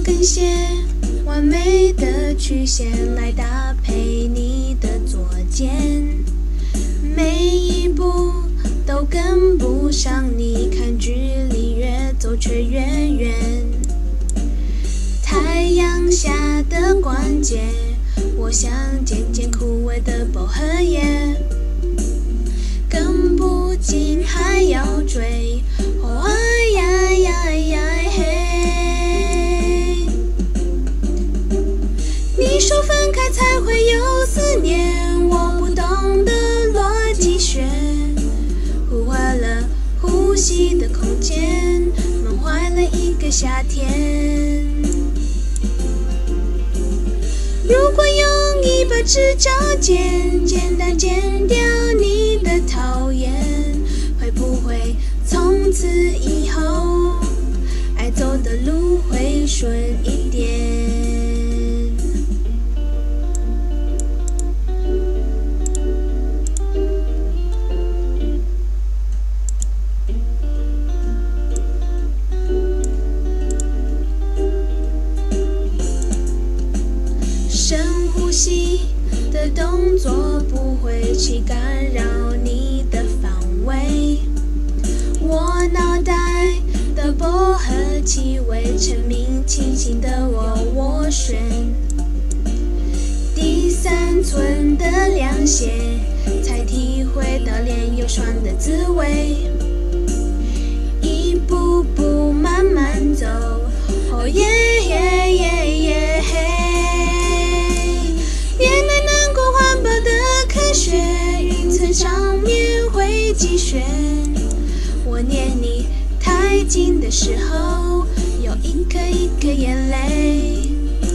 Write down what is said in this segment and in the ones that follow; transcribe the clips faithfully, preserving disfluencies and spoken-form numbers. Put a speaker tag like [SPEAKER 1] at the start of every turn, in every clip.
[SPEAKER 1] 更些完美的曲线来搭配你的左肩，每一步都跟不上你，看距离越走却越远。太阳下的关节，我像渐渐枯萎的薄荷叶，跟不进还要追，哦啊呀呀呀嘿！你说分开才会有思念，我不懂的逻辑学，忽坏了呼吸的空间，闷坏了一个夏天。如果用一把指甲剪，简单剪掉你的讨厌，会不会从此以后爱走的路会顺一点？深呼吸的动作不会去干扰你的方位，我脑袋的薄荷气味沉迷清醒的我斡旋，第三寸的凉鞋才体会到脸有霜的滋味，一步步慢慢走，哦耶耶耶耶嘿。云层上面会积雪，我念你太近的时候，有一颗一颗眼泪。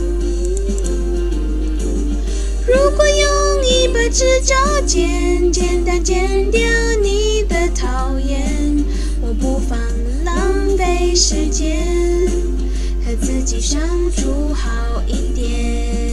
[SPEAKER 1] 如果用一把指甲剪，简单剪掉你的讨厌，我不妨浪费时间，和自己相处好一点。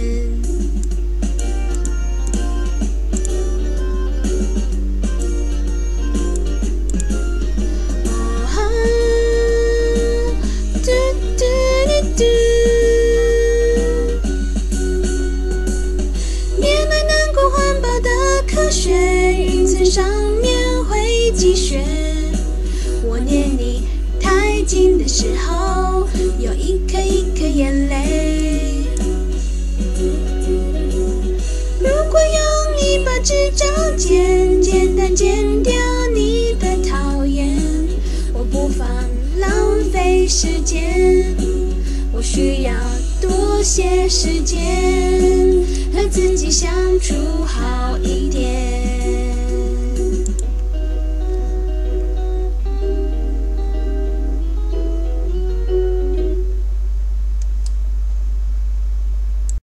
[SPEAKER 1] 云层上面会积雪，我念你太近的时候，有一颗一颗眼泪。如果用一把指甲剪，简单剪掉你的讨厌，我不妨浪费时间，我需要多些时间，和自己相处好一点。